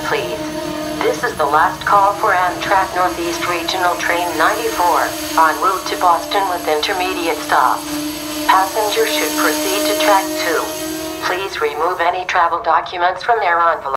please. This is the last call for Amtrak Northeast Regional Train 94, en route to Boston with intermediate stops. Passengers should proceed to track 2. Please remove any travel documents from their envelope.